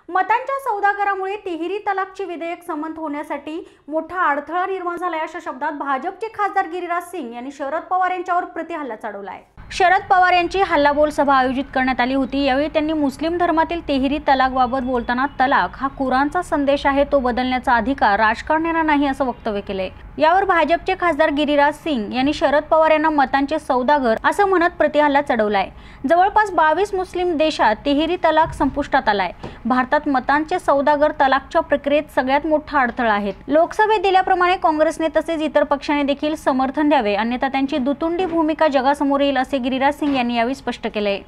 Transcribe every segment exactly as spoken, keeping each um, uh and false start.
मतांच्या सौदागरामुळे तिहेरी तलाकचे विधेयक संमत होण्यासाठी मोठा अडथळा निर्माण झालाय अशा शब्दात भाजपचे खासदार गिरिराज सिंग यांनी शरद पवार यांच्यावर प्रतिहल्ला चढवलाय। शरद पवार यांची हल्लाबोल सभा आयोजित करण्यात आली होती। यावेळी त्यांनी मुस्लिम धर्मातील तिहेरी तलाकबाबत बोलताना तलाक हा कुराणचा संदेश आहे, तो बदलण्याचा अधिकार राजकारण्यांना नाही असं वक्तव्य केले। यावर भाजपचे खासदार गिरिराज सिंग यांनी शरद पवार यांना मतांचे सौदागर असं म्हणत प्रतिहल्ला चढवलाय। जवळपास बावीस मुस्लिम देशात तिहेरी तलाक संपुष्टात आलाय। भारतात मतांचे सौदागर तलाकच्या प्रक्रियेत सगळ्यात मोठा अडथळा आहेत। लोकसभेत दिल्याप्रमाणे काँग्रेसने तसेच इतर पक्षांनी देखील समर्थन द्यावे, अन्यथा त्यांची दुतुंडी भूमिका जगासमोर येईल असे गिरिराज सिंग यांनी यावेळी स्पष्ट केले।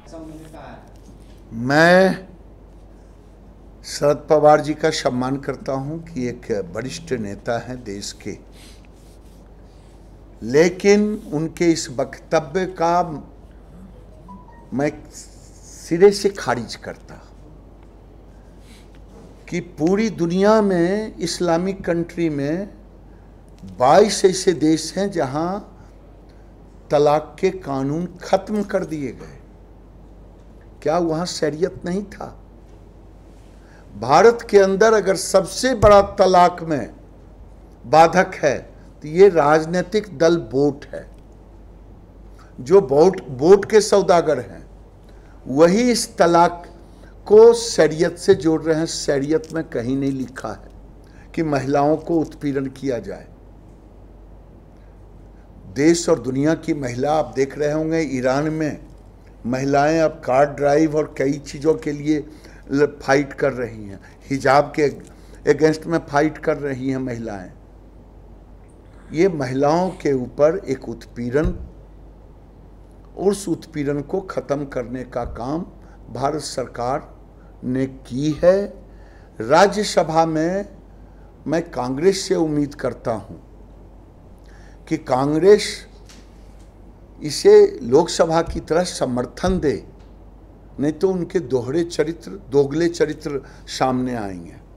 मैं शरद पवार जी का सम्मान करता हूं कि एक वरिष्ठ नेता हैं देश के, लेकिन उनके इस वक्तव्य का मैं सिरे से खारिज करता कि पूरी दुनिया में इस्लामिक कंट्री में बाईस ऐसे देश हैं जहां तलाक के कानून खत्म कर दिए गए। क्या वहां शरीयत नहीं था? भारत के अंदर अगर सबसे बड़ा तलाक में बाधक है तो ये राजनीतिक दल वोट है। जो वोट वोट के सौदागर हैं वही इस तलाक को शरीयत से जोड़ रहे हैं। शरीयत में कहीं नहीं लिखा है कि महिलाओं को उत्पीड़न किया जाए। देश और दुनिया की महिला आप देख रहे होंगे, ईरान में महिलाएं अब कार ड्राइव और कई चीज़ों के लिए फाइट कर रही हैं, हिजाब के अगेंस्ट में फाइट कर रही हैं महिलाएं। ये महिलाओं के ऊपर एक उत्पीड़न, उस उत्पीड़न को ख़त्म करने का काम भारत सरकार ने की है। राज्यसभा में मैं कांग्रेस से उम्मीद करता हूं कि कांग्रेस इसे लोकसभा की तरह समर्थन दे, नहीं तो उनके दोहरे चरित्र दोगले चरित्र सामने आएंगे।